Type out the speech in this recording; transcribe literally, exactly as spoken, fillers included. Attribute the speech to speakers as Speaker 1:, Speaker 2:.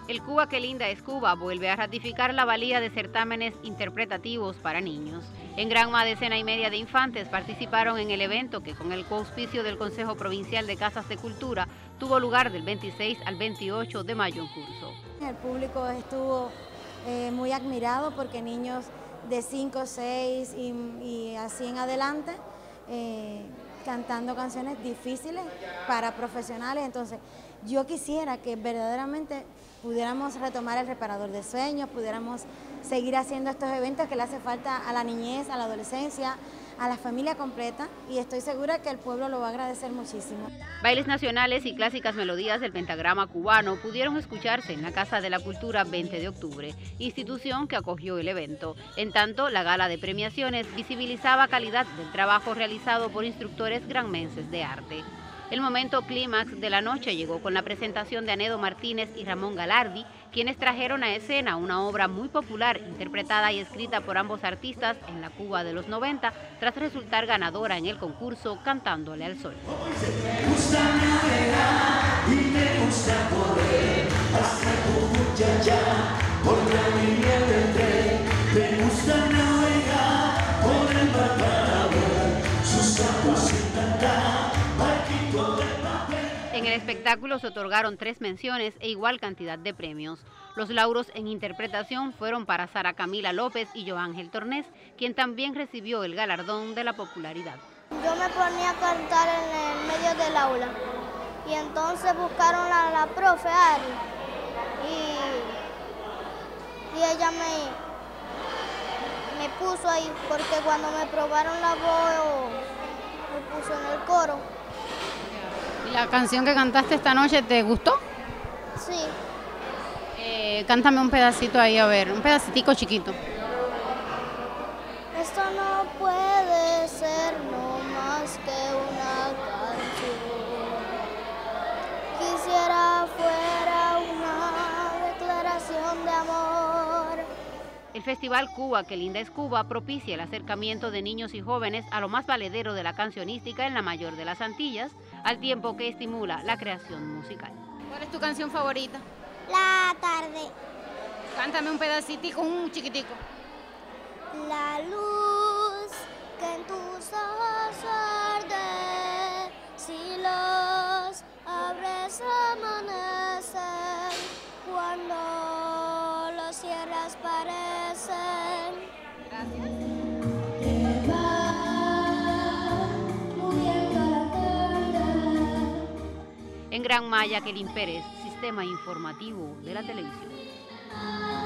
Speaker 1: El Cuba que linda es Cuba vuelve a ratificar la valía de certámenes interpretativos para niños. En gran más decena y media de infantes participaron en el evento que, con el coauspicio del Consejo Provincial de Casas de Cultura, tuvo lugar del veintiséis al veintiocho de mayo en curso.
Speaker 2: El público estuvo eh, muy admirado porque niños de cinco, seis y, y así en adelante eh, cantando canciones difíciles para profesionales. Entonces yo quisiera que verdaderamente pudiéramos retomar el reparador de sueños, pudiéramos seguir haciendo estos eventos que le hace falta a la niñez, a la adolescencia, a la familia completa, y estoy segura que el pueblo lo va a agradecer muchísimo.
Speaker 1: Bailes nacionales y clásicas melodías del pentagrama cubano pudieron escucharse en la Casa de la Cultura veinte de octubre, institución que acogió el evento. En tanto, la gala de premiaciones visibilizaba calidad del trabajo realizado por instructores granmenses de arte. El momento clímax de la noche llegó con la presentación de Anedo Martínez y Ramón Galardi, quienes trajeron a escena una obra muy popular interpretada y escrita por ambos artistas en la Cuba de los noventa, tras resultar ganadora en el concurso Cantándole al Sol.
Speaker 3: Me gusta navegar y me gusta correr hasta Cumuchachá por la línea del tren. Me gusta navegar por el mar Paraguay, sus campos sin cantar.
Speaker 1: En el espectáculo se otorgaron tres menciones e igual cantidad de premios. Los lauros en interpretación fueron para Sara Camila López y Joángel Tornés, quien también recibió el galardón de la popularidad.
Speaker 4: Yo me ponía a cantar en el medio del aula y entonces buscaron a la profe Ari y, y ella me, me puso ahí porque cuando me probaron la voz me puso en el coro.
Speaker 5: ¿La canción que cantaste esta noche te gustó?
Speaker 4: Sí.
Speaker 5: Eh, cántame un pedacito ahí, a ver, un pedacitico chiquito.
Speaker 4: Esto no puede ser no más que una canción. Quisiera fuera una declaración de amor.
Speaker 1: El Festival Cuba que linda es Cuba propicia el acercamiento de niños y jóvenes a lo más valedero de la cancionística en la mayor de las Antillas, al tiempo que estimula la creación musical.
Speaker 5: ¿Cuál es tu canción favorita?
Speaker 4: La tarde.
Speaker 5: Cántame un pedacitico, un chiquitico.
Speaker 4: La luz que en tus ojos arde, si los abres amanecen, cuando los cierras parecen.
Speaker 5: Gracias.
Speaker 1: En Gran Maya, Kelin Pérez, Sistema Informativo de la Televisión.